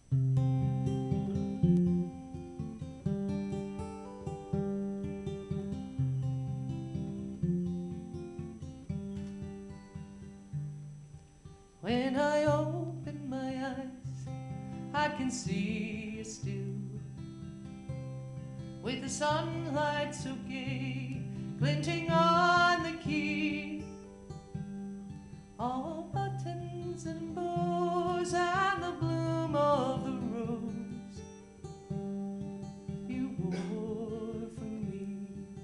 When I open my eyes, I can see you still, with the sunlight so gay, glinting on the key. All buttons and bows and the bloom of the rose you wore for me.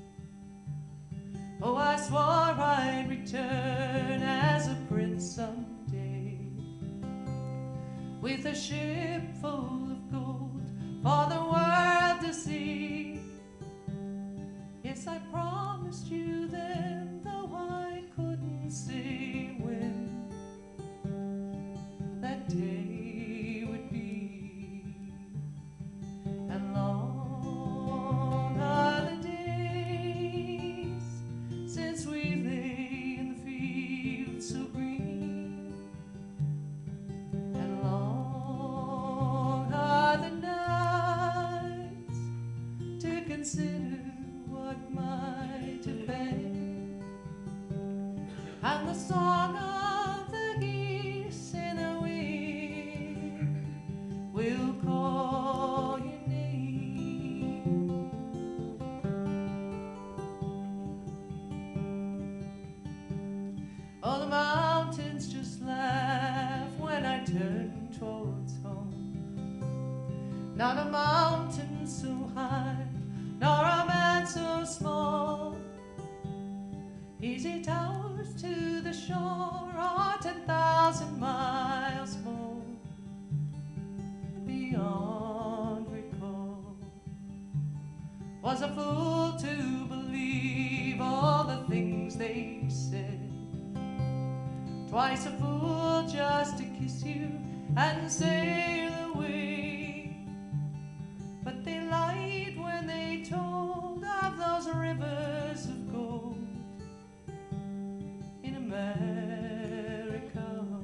Oh, I swore I'd return as a prince someday, with a ship full of gold for the world to see. Yes, I promised you then, though I couldn't say when that day would be. And long are the days since we lay in the fields so green, and long are the nights to consider what might have been, and the song of the geese in the wind will call your name. Oh, the mountains just laugh when I turn towards home. Not a mountain so high, nor a man so small. Easy towers to the shore, or 10,000 miles more beyond recall. Was a fool to believe all the things they said. Twice a fool just to kiss you and sail away. But they lied when they told of those rivers of gold in America.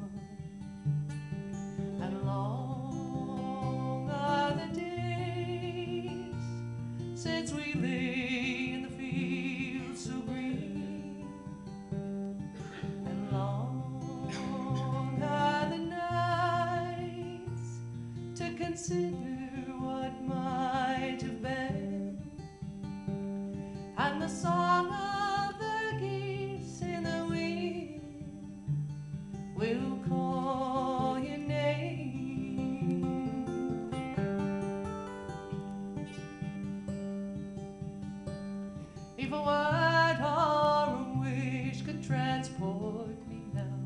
And long are the days since we lay in the fields so green, and long are the nights to consider what might have been, and the song of the geese in the wind will call your name. If a word or a wish could transport me now,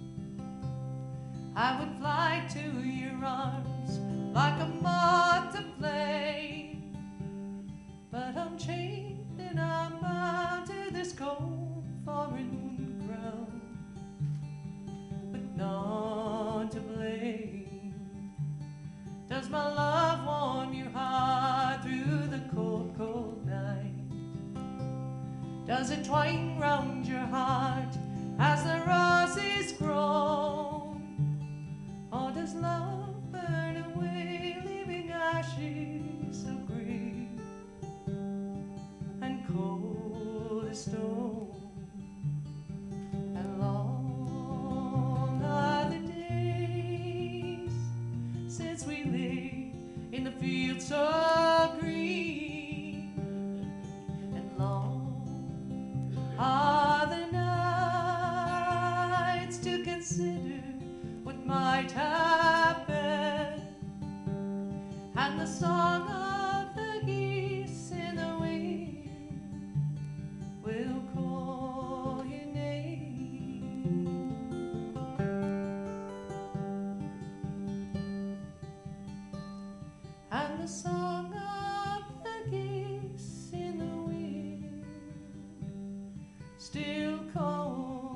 I would fly to your arms like a moth to flame. But I'm chained and I'm bound to this cold foreign ground, but none to blame. Does my love warm your heart through the cold, cold night? Does it twine round your heart as the roses grow? Or does love burn away, leaving ashes of grief and cold as stone? And long are the days since we lay in the fields so green, and long are the nights to consider what might have been, and the song of the geese in the wind will call your name. And the song of the geese in the wind still calls